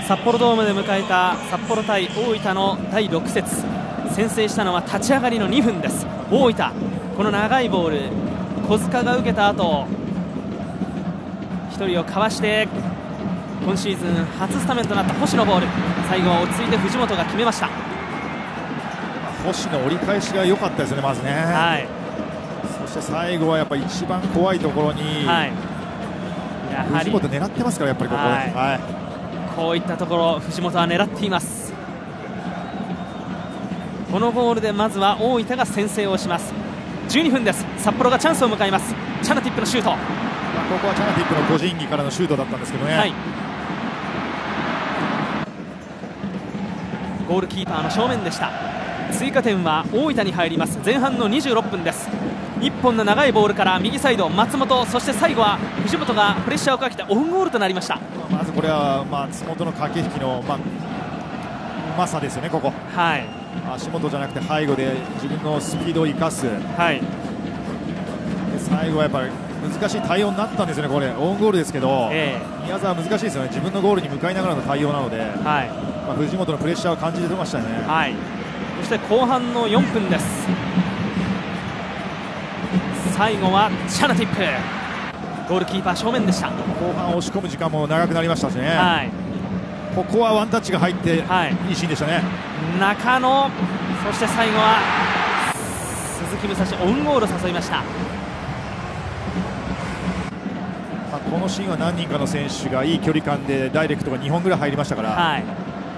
札幌ドームで迎えた札幌対大分の第6節、先制したのは立ち上がりの2分です。大分、この長いボール小塚が受けた後、1人をかわして今シーズン初スタメンとなった星のボール、最後は落ち着いて藤本が決めました。 星の折り返しが良かったですね、まずね、はい、そして最後はやっぱり一番怖いところに、はい、やはり藤本狙ってますから、やっぱりここ、はいはい、 こういったところ藤本は狙っています。このゴールでまずは大分が先制をします。12分です。札幌がチャンスを迎えます。チャナティップのシュート、ここはチャナティップの個人技からのシュートだったんですけどね、はい、 ゴールキーパーの正面でした。追加点は大分に入ります。前半の26分です。1本の長いボールから右サイド松本、そして最後は藤本がプレッシャーをかけてオウンゴールとなりました。 まずこれは松本の駆け引きの、うまさですよね、ここ、はい、足元じゃなくて背後で自分のスピードを生かす、はい、で最後はやっぱり難しい対応になったんですよね。これオウンゴールですけど、宮澤は難しいですよね。自分のゴールに向かいながらの対応なので、はい、藤本のプレッシャーを感じてましたよね、はい、 そして後半の4分です。最後はチャナティップ、ゴールキーパー正面でした。 後半押し込む時間も長くなりましたしね、はい、ここはワンタッチが入って、はい、いいシーンでしたね。 中野、そして最後は鈴木武蔵、オウンゴールを誘いました。 このシーンは何人かの選手がいい距離感でダイレクトが2本ぐらい入りましたから、はい、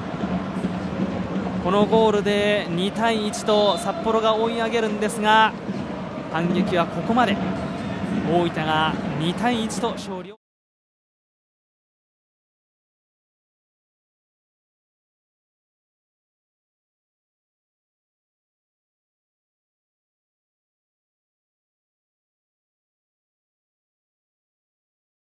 このゴールで2対1と札幌が追い上げるんですが、反撃はここまで。大分が2対1と勝利を